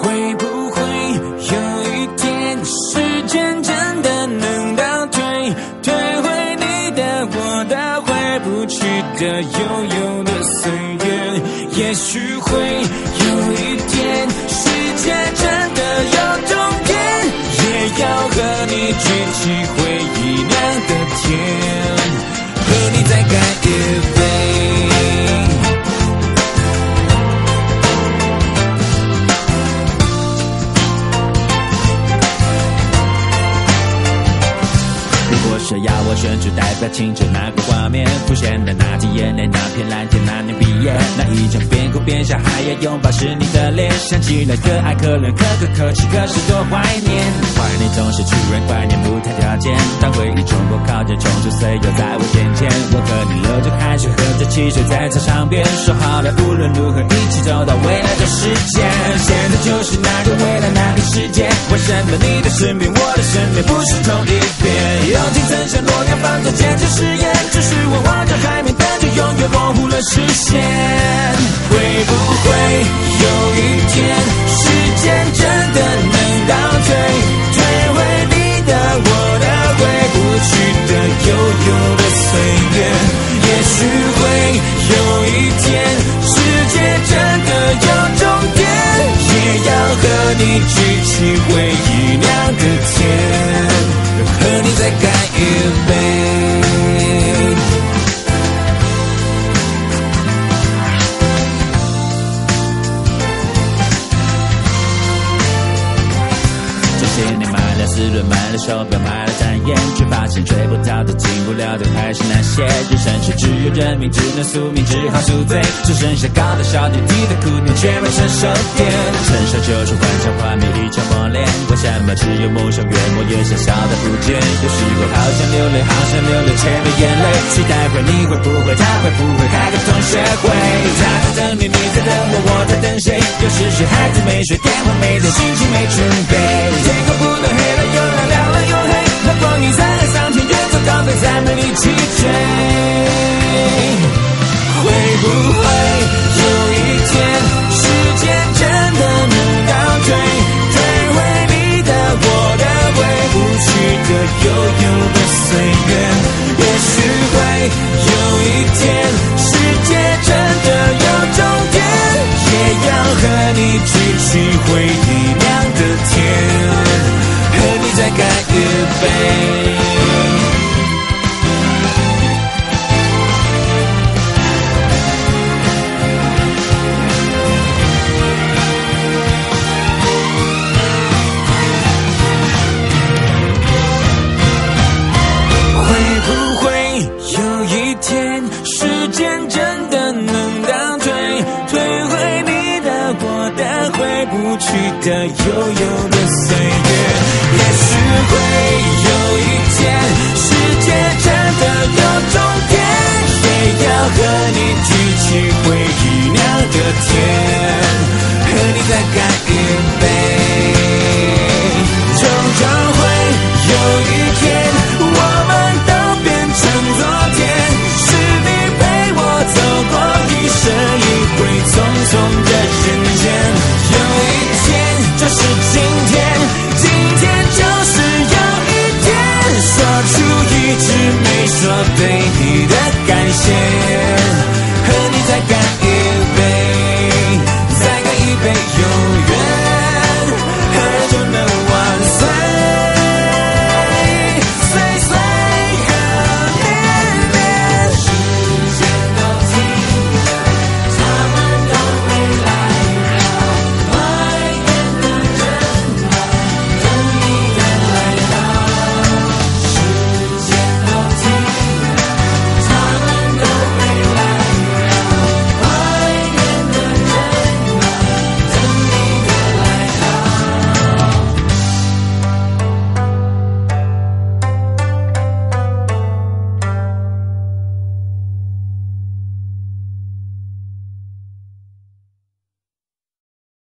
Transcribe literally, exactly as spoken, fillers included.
会不会有一天，时间真的能倒退，退回你的、我的、回不去的、悠悠的岁月？也许会有一天，世界真的有终点，也要和你举起回忆酿的甜，和你再干一杯。是要我选出代表青春那个画面，浮现的那滴眼泪，那片蓝天，那年毕业，那一张边哭边笑还要拥抱是你的脸，想起来可爱可怜可可可泣，可是多怀念。怀念总是突然怀念不谈条件，当回忆冲破靠近，冲出岁月在我眼前，我和你流着汗水，喝着汽水，在操场边说好了无论如何一起走到未来的世界。现在就是那个未来那个世界，为什么你的身边我的身边不是同一边？有几层像诺亚方舟坚持实验，只是我望着海面，但却永远模糊了视线。会不会有一天，时间真的能倒退，退回你的、我的、回不去的、悠悠的岁月？也许会有一天，世界真的有终点，也要和你举起回忆酿的甜，和你再干一杯。这些年买了四轮，买了手表，买了单眼，却发现追不到的、进不了的还是那些。人生是只有认命，只能宿命，只好宿醉，只剩下高的小点，低的苦点，却没成熟点。成熟就是幻想画面一场磨练，为什么只有梦想越磨越小，小的不见？有时候好想流泪，好想流泪，却没眼泪。期待会，你会不会，他会不会开个同学会？他在等你，你在等我，我在等谁？有时是孩子没睡，电话没电，心情没准备。天空不能黑了又亮，亮了又黑，那光阴在海上天，远走高飞，再没力气追。会不会有一天，时间真的能倒退，退回你的、我的、回不去的、悠悠的岁月？也许会有一天，世界真的有终点，也要和你举起回忆酿的甜，和你再干一杯。回不去的、悠悠的岁月，也许会